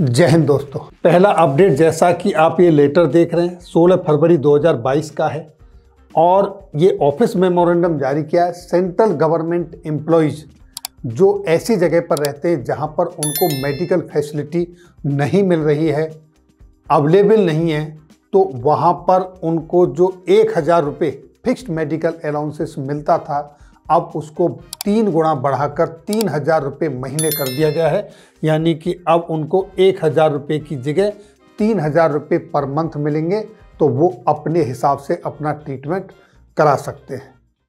जय हिंद दोस्तों। पहला अपडेट, जैसा कि आप ये लेटर देख रहे हैं 16 फरवरी 2022 का है और ये ऑफिस मेमोरेंडम जारी किया है सेंट्रल गवर्नमेंट एम्प्लॉयज़ जो ऐसी जगह पर रहते हैं जहां पर उनको मेडिकल फैसिलिटी नहीं मिल रही है, अवेलेबल नहीं है, तो वहां पर उनको जो 1000 रुपये फिक्स्ड मेडिकल अलाउंसेस मिलता था अब उसको 3 गुना बढ़ाकर 3000 रुपये महीने कर दिया गया है। यानी कि अब उनको 1000 रुपये की जगह 3000 रुपये पर मंथ मिलेंगे, तो वो अपने हिसाब से अपना ट्रीटमेंट करा सकते हैं।